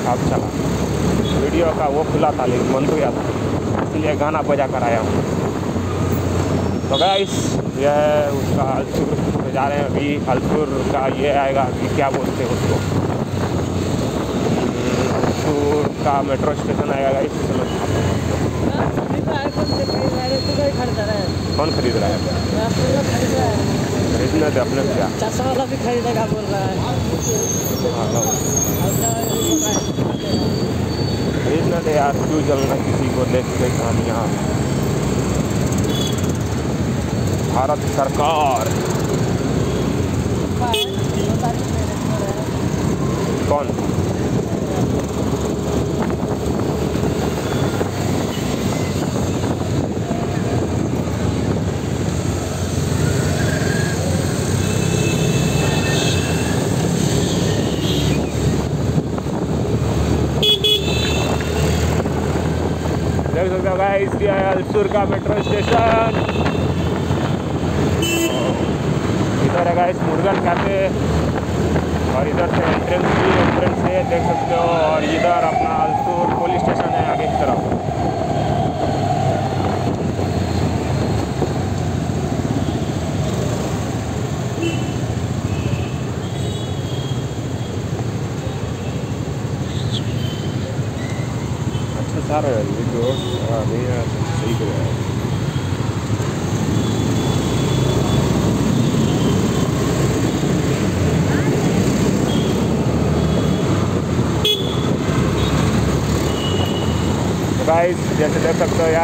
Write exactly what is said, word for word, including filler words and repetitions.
अब चला। वीडियो का वो खुला था लेकिन बंद हो गया था, इसलिए गाना बजा कर आया हूँ। तो गाइस यह है उसका अल्सुर पे जा रहे हैं अभी। अल्सुर का ये आएगा अभी, क्या बोलते हैं उसको, अल्सुर का मेट्रो स्टेशन आएगा गाइस। चलो कौन खरीद रहा है? खरीदना तो अपने क्या, चश्मा वाला भी खरीदेगा बोल रहा है। खरीदना दे यार, क्यों जलना किसी को देख के कहानियाँ। भारत सरकार कौन देख सकते हो गाइस, ये है अल्सुर का मेट्रो स्टेशन। इधर है गाइस मुर्गन कैफे और इधर से एंट्रेंस भी एंट्रेंस है देख सकते हो। और इधर अपना अल्सुर पुलिस स्टेशन है आगे की तरफ। अच्छा सारा है ये जो नहीं है, सही कर रहा है। गाइस जैसे देख सकते हो यार,